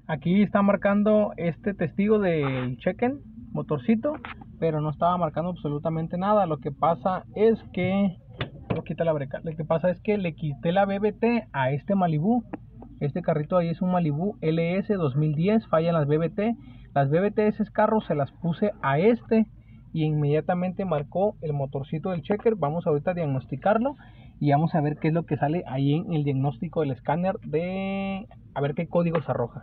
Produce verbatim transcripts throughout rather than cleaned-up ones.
Aquí está marcando este testigo del check-in, motorcito, pero no estaba marcando absolutamente nada. Lo que pasa es que, no quita la breca, lo que pasa es que le quité la B B T a este Malibu. Este carrito ahí es un Malibu L S dos mil diez, fallan las B B T. Las B B T de esos carros se las puse a este y inmediatamente marcó el motorcito del checker. Vamos ahorita a diagnosticarlo y vamos a ver qué es lo que sale ahí en el diagnóstico del escáner, de a ver qué códigos arroja.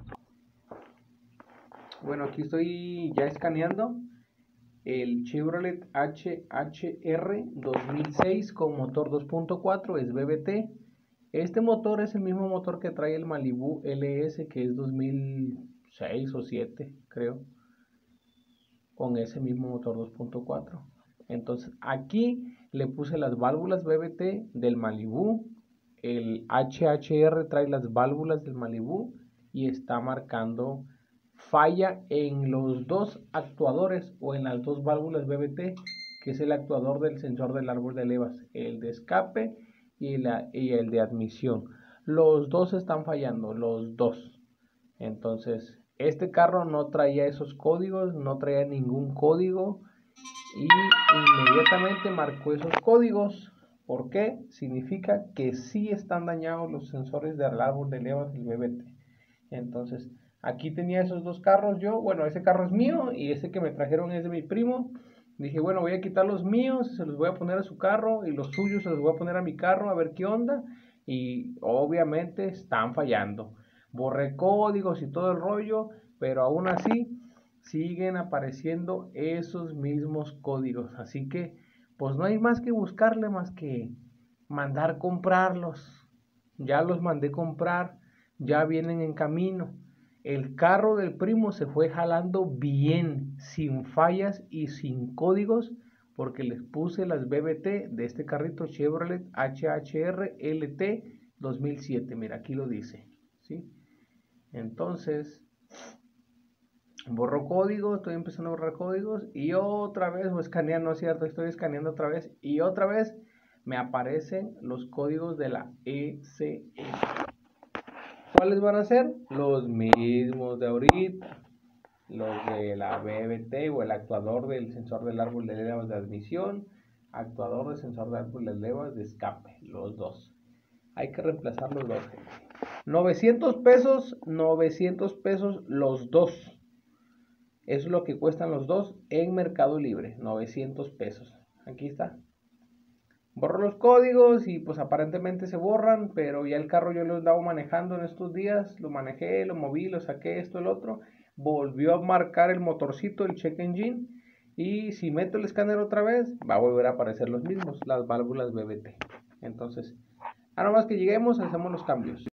Bueno, aquí estoy ya escaneando el Chevrolet H H R dos mil seis con motor dos punto cuatro, es B B T. Este motor es el mismo motor que trae el Malibu L S, que es dos mil seis o siete, creo, con ese mismo motor dos punto cuatro. Entonces aquí le puse las válvulas B B T del Malibu. El H H R trae las válvulas del Malibu y está marcando falla en los dos actuadores o en las dos válvulas B B T, que es el actuador del sensor del árbol de levas, el de escape y, la, y el de admisión. Los dos están fallando, los dos. Entonces este carro no traía esos códigos, no traía ningún código y inmediatamente marcó esos códigos. ¿Por qué? Significa que sí están dañados los sensores del árbol de levas del B B T. Entonces aquí tenía esos dos carros yo. Bueno, ese carro es mío y ese que me trajeron es de mi primo. Dije, bueno, voy a quitar los míos, se los voy a poner a su carro, y los suyos se los voy a poner a mi carro, a ver qué onda. Y obviamente están fallando. Borré códigos y todo el rollo, pero aún así siguen apareciendo esos mismos códigos. Así que pues no hay más que buscarle, más que mandar comprarlos. Ya los mandé comprar, ya vienen en camino. El carro del primo se fue jalando bien, sin fallas y sin códigos, porque les puse las B B T de este carrito Chevrolet H H R L T dos mil siete. Mira, aquí lo dice, ¿sí? Entonces borro códigos, estoy empezando a borrar códigos y otra vez, o escanear, no es cierto, estoy escaneando otra vez y otra vez me aparecen los códigos de la E C M. ¿Cuáles van a ser? Los mismos de ahorita, los de la B B T o el actuador del sensor del árbol de levas de admisión, actuador del sensor del árbol de levas de escape, los dos. Hay que reemplazar los dos, gente. novecientos pesos, novecientos pesos los dos. Eso es lo que cuestan los dos en Mercado Libre, novecientos pesos. Aquí está. Borro los códigos y pues aparentemente se borran, pero ya el carro yo lo andaba manejando en estos días, lo manejé, lo moví, lo saqué, esto, el otro. Volvió a marcar el motorcito, el check engine, y si meto el escáner otra vez, va a volver a aparecer los mismos, las válvulas B B T. Entonces, ahora más que lleguemos, hacemos los cambios.